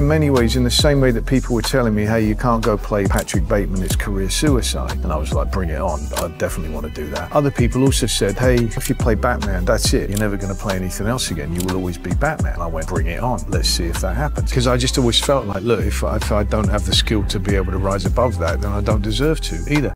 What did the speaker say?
in many ways, in the same way that people were telling me, hey, you can't go play Patrick Bateman, it's career suicide. And I was like, bring it on. I definitely want to do that. Other people also said, hey, if you play Batman, that's it. You're never going to play anything else again. You will always be Batman. I went, bring it on. Let's see if that happens. Because I just always felt like, look, if I don't have the skill to be able to rise above that, then I don't deserve to either.